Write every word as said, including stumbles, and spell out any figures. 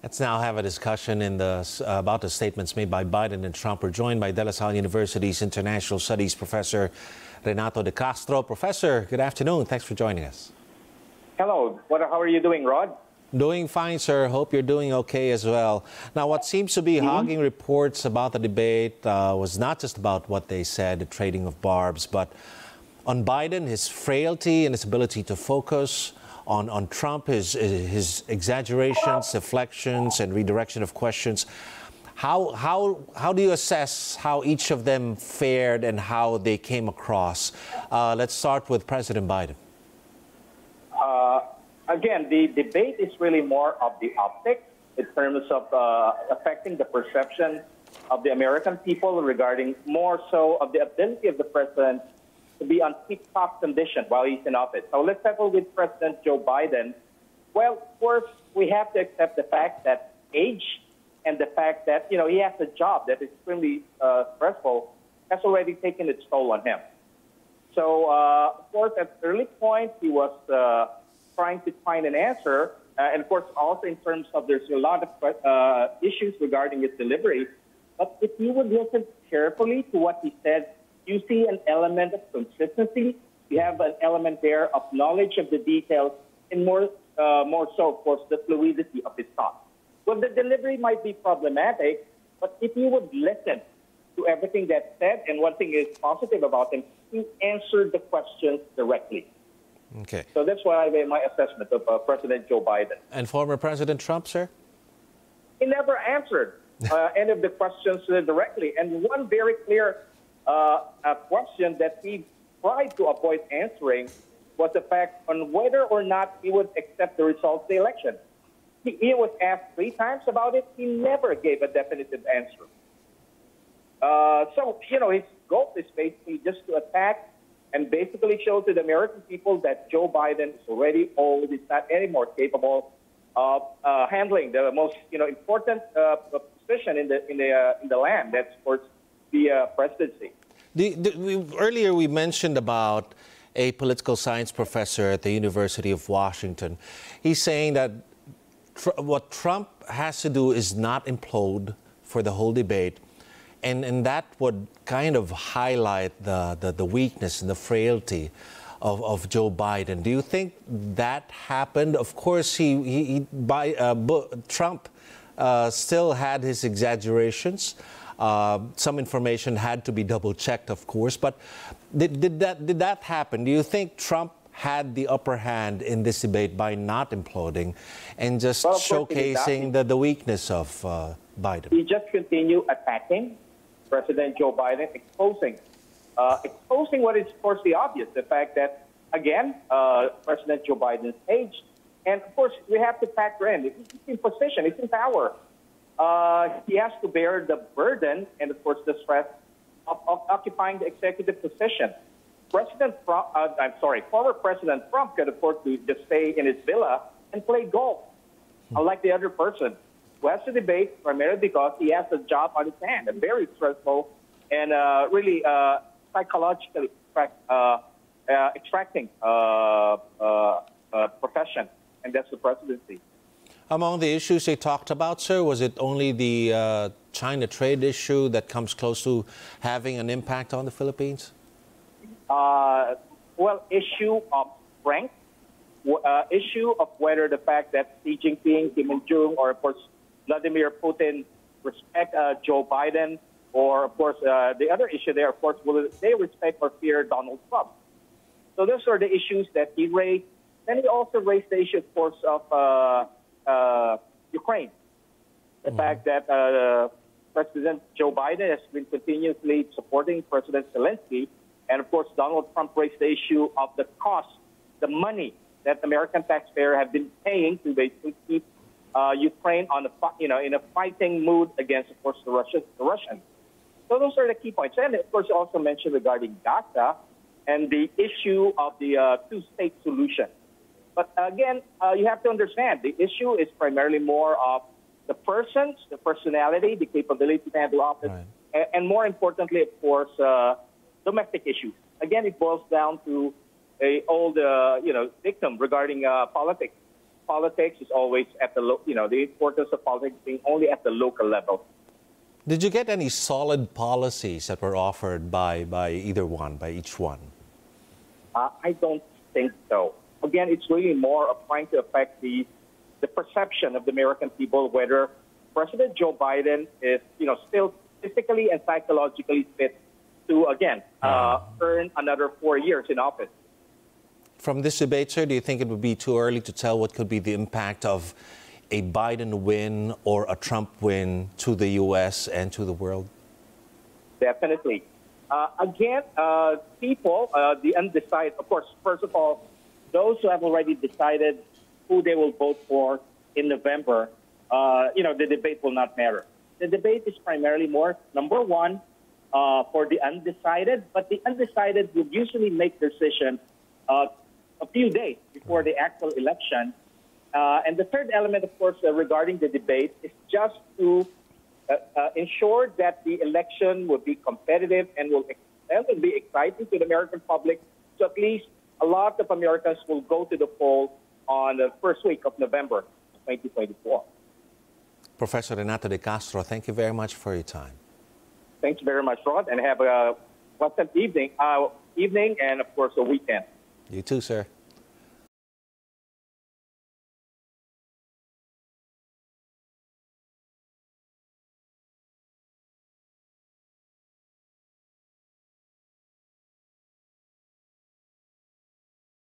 Let's now have a discussion in the, uh, about the statements made by Biden and Trump. We're joined by De La Salle University's International Studies Professor Renato De Castro. Professor, good afternoon. Thanks for joining us. Hello. What, how are you doing, Rod? Doing fine, sir. Hope you're doing okay as well. Now, what seems to be mm-hmm. hogging reports about the debate uh, was not just about what they said, the trading of barbs, but on Biden, his frailty and his ability to focus. On, on Trump, his, his exaggerations, deflections, and redirection of questions. How, how, how do you assess how each of them fared and how they came across? Uh, let's start with President Biden. Uh, again, the debate is really more of the optics in terms of uh, affecting the perception of the American people regarding more so of the ability of the president to be on tip-top condition while he's in office. So let's settle with President Joe Biden. Well, of course, we have to accept the fact that age and the fact that, you know, he has a job that is extremely uh, stressful has already taken its toll on him. So, uh, of course, at the early point, he was uh, trying to find an answer. Uh, and, of course, also in terms of there's a lot of uh, issues regarding his delivery. But if you would listen carefully to what he said, you see an element of consistency. You have an element there of knowledge of the details, and more, uh, more so, of course, the fluidity of his thought. Well, the delivery might be problematic, but if you would listen to everything that's said, and one thing is positive about him, he answered the questions directly. Okay. So that's why I made my assessment of uh, President Joe Biden. And former President Trump, sir? He never answered uh, any of the questions uh, directly. And one very clear Uh, a question that he tried to avoid answering was the fact on whether or not he would accept the results of the election. He, he was asked three times about it. He never gave a definitive answer. Uh, so, you know, his goal is basically just to attack and basically show to the American people that Joe Biden is already old, is not anymore capable of uh, handling the most, you know, important uh, position in the in the uh, in the land. That's, of course, the uh, presidency. The, the, we, earlier we mentioned about a political science professor at the University of Washington. He's saying that tr what Trump has to do is not implode for the whole debate, and, and that would kind of highlight the, the, the weakness and the frailty of, of Joe Biden. Do you think that happened? Of course, he, he, he by, uh, Trump uh, still had his exaggerations. Uh, some information had to be double-checked, of course, but did, did, that, did that happen? Do you think Trump had the upper hand in this debate by not imploding and just well, showcasing the, the weakness of uh, Biden? He just continued attacking President Joe Biden, exposing, uh, exposing what is, of course, the obvious, the fact that, again, uh, President Joe Biden's age, and, of course, we have to factor in, he's in position, he's in power. Uh, he has to bear the burden and, of course, the stress of, of occupying the executive position. President Trump, uh, I'm sorry, former President Trump could afford to just stay in his villa and play golf, unlike the other person who has to debate primarily because he has a job on his hand, a very stressful and uh, really uh, psychologically extract, uh, uh, extracting uh, uh, uh, profession, and that's the presidency. Among the issues they talked about, sir, was it only the uh, China trade issue that comes close to having an impact on the Philippines? Uh, well, issue of strength, uh, issue of whether the fact that Xi Jinping, Kim Il-jung, or, of course, Vladimir Putin respect uh, Joe Biden, or, of course, uh, the other issue there, of course, will they respect or fear Donald Trump? So those are the issues that he raised. Then he also raised the issue, of course, of uh, Uh, Ukraine. The mm-hmm. fact that uh, President Joe Biden has been continuously supporting President Zelensky, and of course Donald Trump raised the issue of the cost, the money that American taxpayers have been paying to basically keep uh, Ukraine on a you know in a fighting mood against, of course, the Russians. The Russians. So those are the key points, and of course also mentioned regarding Gaza and the issue of the uh, two-state solution. But again, uh, you have to understand, the issue is primarily more of the persons, the personality, the capability to handle office, right. and, and more importantly, of course, uh, domestic issues. Again, it boils down to a old, uh, you know, dictum regarding uh, politics. politics is always at the, lo- you know, the importance of politics being only at the local level. Did you get any solid policies that were offered by, by either one, by each one? Uh, I don't think so. Again, it's really more of trying to affect the, the perception of the American people, whether President Joe Biden is, you know, still physically and psychologically fit to, again, uh, earn another four years in office. From this debate, sir, do you think it would be too early to tell what could be the impact of a Biden win or a Trump win to the U S and to the world? Definitely. Uh, again, uh, people, uh, the undecided, of course, first of all, those who have already decided who they will vote for in November, uh, you know, the debate will not matter. The debate is primarily more, number one, uh, for the undecided, but the undecided would usually make decision uh, a few days before the actual election. Uh, and the third element, of course, uh, regarding the debate is just to uh, uh, ensure that the election will be competitive and will, and will be exciting to the American public. So at least a lot of Americans will go to the poll on the first week of November twenty twenty-four. Professor Renato De Castro, thank you very much for your time. Thanks very much, Rod, and have a pleasant evening, uh, evening and, of course, a weekend. You too, sir.